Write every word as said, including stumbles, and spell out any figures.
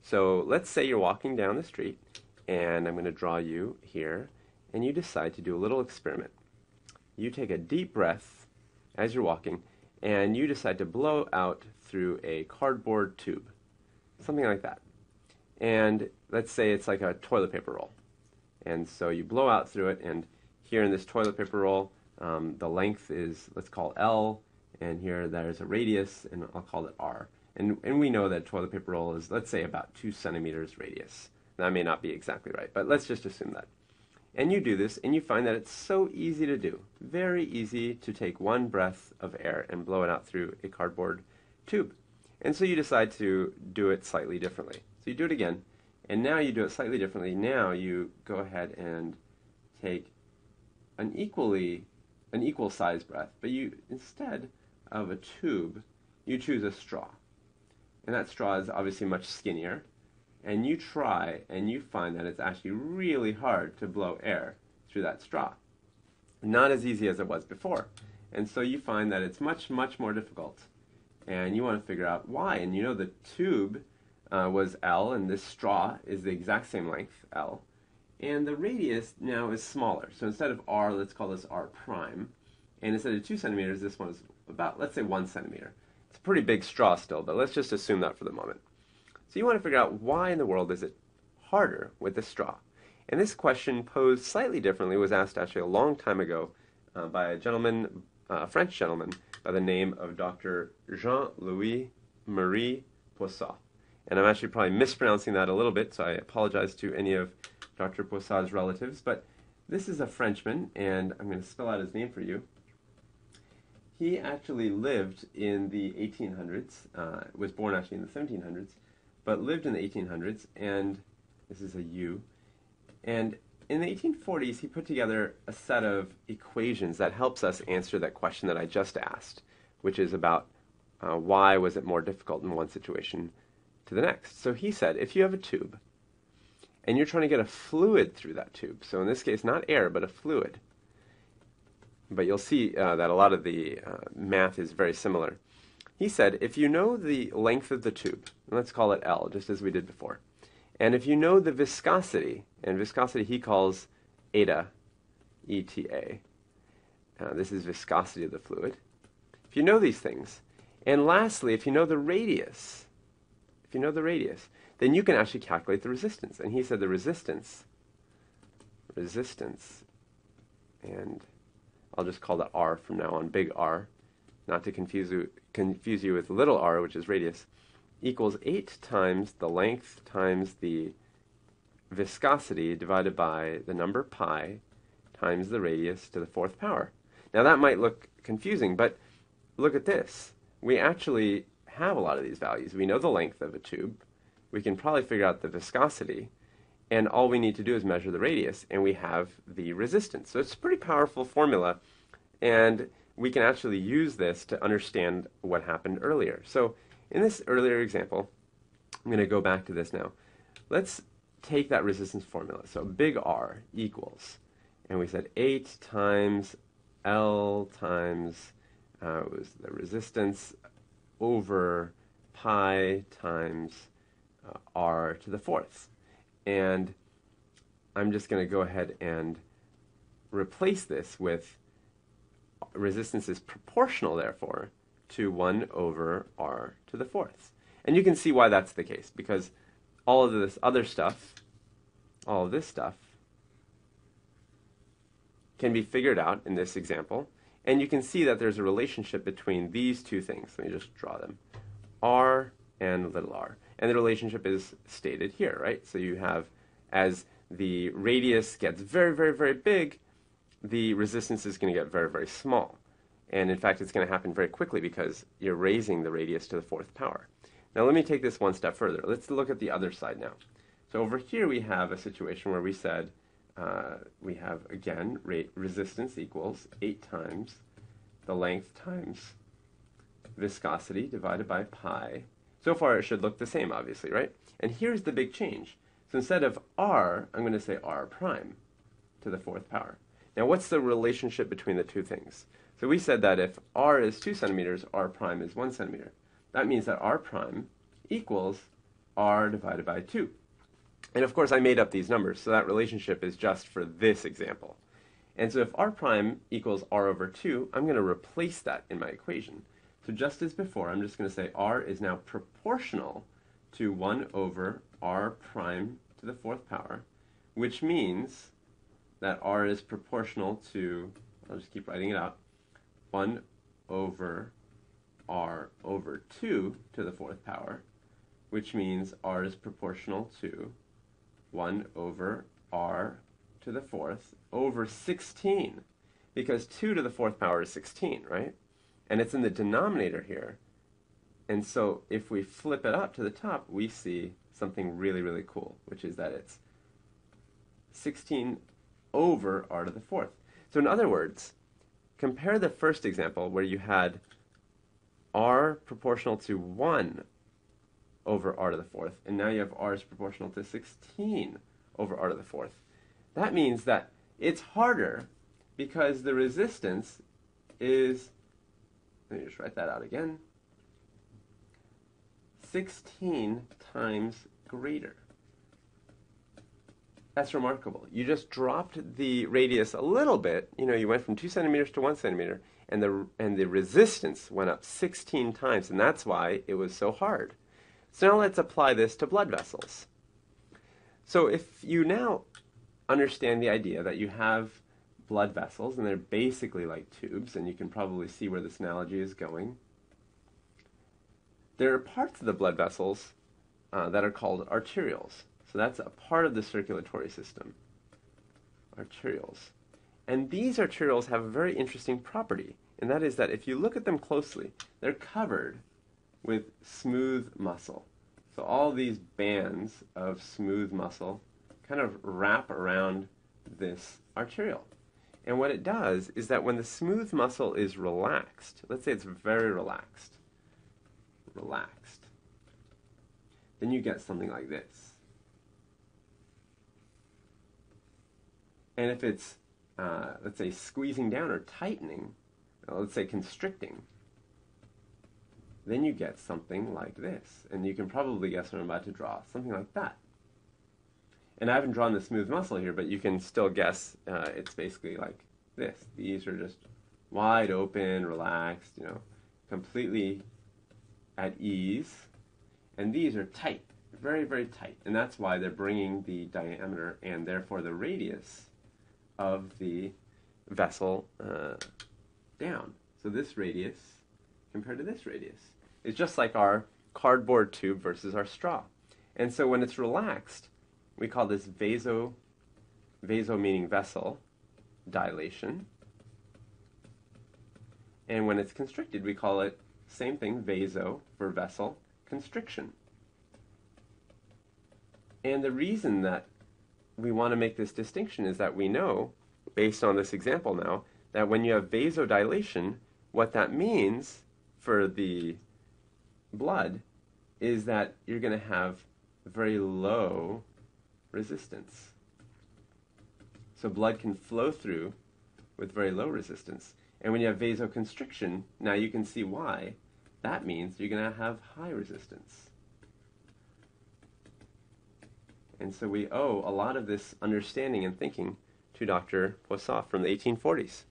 So let's say you're walking down the street, and I'm going to draw you here, and you decide to do a little experiment. You take a deep breath as you're walking, and you decide to blow out through a cardboard tube, something like that. And let's say it's like a toilet paper roll. And so you blow out through it, and here in this toilet paper roll, um, the length is, let's call L, and here there's a radius, and I'll call it R. And, and we know that toilet paper roll is, let's say, about two centimeters radius. That may not be exactly right, but let's just assume that. And you do this, and you find that it's so easy to do. Very easy to take one breath of air and blow it out through a cardboard tube. And so you decide to do it slightly differently. So you do it again, and now you do it slightly differently. Now you go ahead and take an equally, an equal size breath, but you, instead of a tube, you choose a straw. And that straw is obviously much skinnier. And you try, and you find that it's actually really hard to blow air through that straw. Not as easy as it was before. And so you find that it's much, much more difficult. And you want to figure out why. And you know the tube uh, was L, and this straw is the exact same length, L. And the radius now is smaller. So instead of R, let's call this R prime. And instead of two centimeters, this one is about, let's say, one centimeter. It's a pretty big straw still, but let's just assume that for the moment. So you want to figure out why in the world is it harder with the straw. And this question, posed slightly differently, was asked actually a long time ago uh, by a gentleman, uh, a French gentleman, by the name of Doctor Jean-Louis Marie Poisson. And I'm actually probably mispronouncing that a little bit, so I apologize to any of Doctor Poisson's relatives. But this is a Frenchman, and I'm going to spell out his name for you. He actually lived in the eighteen hundreds, uh, was born actually in the seventeen hundreds, but lived in the eighteen hundreds, and this is a U. And in the eighteen forties, he put together a set of equations that helps us answer that question that I just asked, which is about uh, why was it more difficult in one situation to the next. So he said, if you have a tube, and you're trying to get a fluid through that tube, so in this case, not air, but a fluid, but you'll see uh, that a lot of the uh, math is very similar. He said, if you know the length of the tube, let's call it L, just as we did before, and if you know the viscosity, and viscosity he calls eta, E T A, uh, this is viscosity of the fluid. If you know these things, and lastly, if you know the radius, if you know the radius, then you can actually calculate the resistance. And he said the resistance, resistance, and I'll just call that R from now on, big R, not to confuse you, confuse you with little r, which is radius, equals eight times the length times the viscosity divided by the number pi times the radius to the fourth power. Now that might look confusing, but look at this. We actually have a lot of these values. We know the length of a tube. We can probably figure out the viscosity, and all we need to do is measure the radius, and we have the resistance. So it's a pretty powerful formula, and we can actually use this to understand what happened earlier. So in this earlier example, I'm going to go back to this now. Let's take that resistance formula. So big R equals, and we said eight times L times, uh, it was the resistance over pi times uh, R to the fourth. And I'm just going to go ahead and replace this with resistance is proportional, therefore, to one over R to the fourth. And you can see why that's the case, because all of this other stuff, all of this stuff, can be figured out in this example. And you can see that there's a relationship between these two things. Let me just draw them. R and little r. And the relationship is stated here, right? So you have, as the radius gets very, very, very big, the resistance is going to get very, very small. And in fact, it's going to happen very quickly because you're raising the radius to the fourth power. Now let me take this one step further. Let's look at the other side now. So over here we have a situation where we said, uh, we have, again, rate resistance equals eight times the length times viscosity divided by pi. So far it should look the same, obviously, right? And here's the big change. So instead of r, I'm going to say r prime to the fourth power. Now what's the relationship between the two things? So we said that if r is two centimeters, r prime is one centimeter. That means that r prime equals R divided by two. And of course I made up these numbers, so that relationship is just for this example. And so if R prime equals R over two, I'm going to replace that in my equation. So just as before, I'm just going to say R is now proportional to one over R prime to the fourth power, which means that R is proportional to, I'll just keep writing it out, one over R over two to the fourth power, which means R is proportional to one over R to the fourth over sixteen, because two to the fourth power is sixteen, right? And it's in the denominator here. And so if we flip it up to the top, we see something really, really cool, which is that it's sixteen over R to the fourth. So in other words, compare the first example where you had R proportional to one over R to the fourth, and now you have R is proportional to sixteen over R to the fourth. That means that it's harder because the resistance is, let me just write that out again, sixteen times greater. That's remarkable. You just dropped the radius a little bit. You know, you went from two centimeters to one centimeter, and the, and the resistance went up sixteen times, and that's why it was so hard. So now let's apply this to blood vessels. So if you now understand the idea that you have blood vessels, and they're basically like tubes, and you can probably see where this analogy is going, there are parts of the blood vessels uh, that are called arterioles. So that's a part of the circulatory system, arterioles. And these arterioles have a very interesting property, and that is that if you look at them closely, they're covered with smooth muscle. So all these bands of smooth muscle kind of wrap around this arteriole. And what it does is that when the smooth muscle is relaxed, let's say it's very relaxed, relaxed, then you get something like this. And if it's, uh, let's say, squeezing down or tightening, or let's say constricting, then you get something like this. And you can probably guess what I'm about to draw, something like that. And I haven't drawn the smooth muscle here, but you can still guess uh, it's basically like this. These are just wide open, relaxed, you know, completely at ease. And these are tight, very, very tight. And that's why they're bringing the diameter and therefore the radius of the vessel uh, down. So this radius compared to this radius is just like our cardboard tube versus our straw. And so when it's relaxed, we call this vaso, vaso meaning vessel, dilation. And when it's constricted, we call it, same thing, vaso for vessel, constriction. And the reason that we want to make this distinction is that we know, based on this example now, that when you have vasodilation, what that means for the blood is that you're going to have very low resistance. So blood can flow through with very low resistance. And when you have vasoconstriction, now you can see why. That means you're going to have high resistance. And so we owe a lot of this understanding and thinking to Doctor Poisson from the eighteen forties.